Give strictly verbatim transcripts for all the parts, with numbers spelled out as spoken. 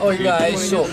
Oiga, eso.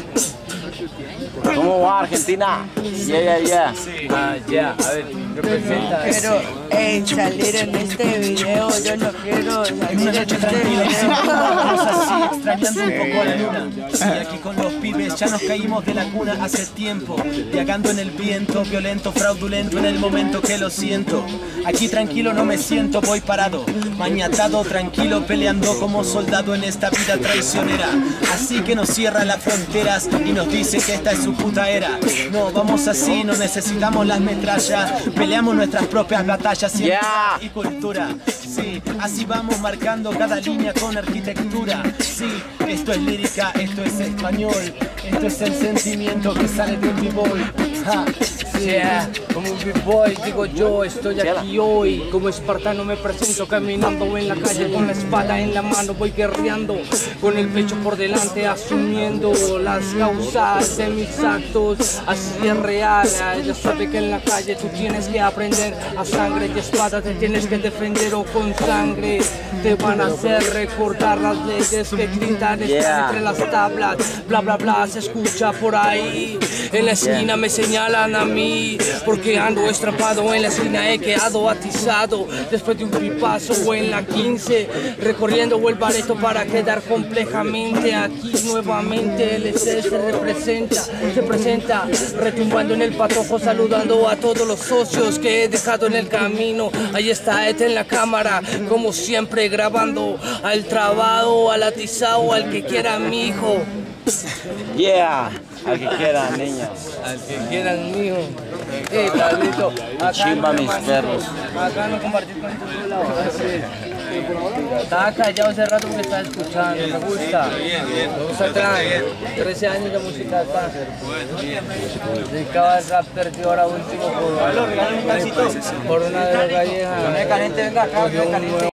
¿Cómo va Argentina? Ya, ya, ya. Ah, ya, a ver, representa. Pero en salir en este video, yo no quiero salir en este video. Estamos así, extrañando un poco a la luna. Y aquí con los pibes ya nos caímos de la cuna hace tiempo, viagando en el viento, violento, fraudulento en el momento que lo siento. Aquí tranquilo no me siento, voy parado, mañatado, tranquilo, peleando como soldado en esta vida traicionera. Así que nos cierra las fronteras y nos dice que esta es su puta era. No, vamos así, no necesitamos las metrallas, peleamos nuestras propias batallas, ciencia Yeah. y cultura. Sí, así vamos marcando cada línea con arquitectura. Sí, esto es lírica, esto es español, esto es el sentimiento que sale de un b-boy. Ja, sí. Yeah, como un b-boy digo yo, estoy aquí hoy. Como espartano me presento caminando en la calle con la espada en la mano. Voy guerreando con el pecho por delante, asumiendo las causas de mis actos. Así es real, ella sabe que en la calle tú tienes que aprender a sangre y espada. Te tienes que defender o con sangre te van a hacer recordar las leyes que gritan, están Yeah. entre las tablas. Bla bla bla se escucha por ahí. En la esquina me señalan a mí porque ando estrapado en la esquina, he quedado atizado después de un pipazo o en la quince, recorriendo el bareto para quedar complejamente aquí nuevamente. El S se representa, se presenta retumbando en el patojo, saludando a todos los socios que he dejado en el camino. Ahí está Ed en la cámara, como siempre grabando al trabado, al atizado, al que quiera mi hijo. Yeah. Al que quiera, niños. Al que quieran mío. Eh, Pablito, acá Chimba no mis compartir- perros. Acá no compartir con tu lado. Estaba callado hace rato porque estaba escuchando, me gusta. Me gusta atrás. trece años de música acá. Dedicaba al rap, perdió ahora último por, por una droga vieja. Venga, gente, venga acá, venga, gente.